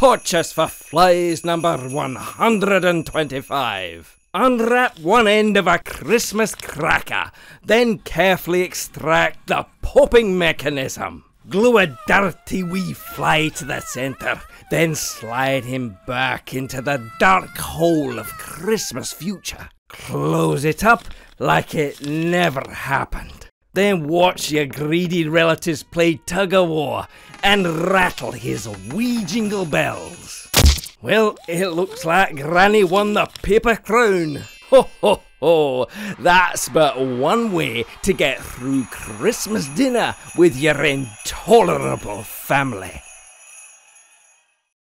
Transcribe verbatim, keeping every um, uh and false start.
Torches for flies number one hundred twenty-five. Unwrap one end of a Christmas cracker, then carefully extract the popping mechanism. Glue a dirty wee fly to the centre, then slide him back into the dark hole of Christmas future. Close it up like it never happened. Then watch your greedy relatives play tug-of-war and rattle his wee jingle bells. Well, it looks like Granny won the paper crown. Ho ho ho! That's but one way to get through Christmas dinner with your intolerable family.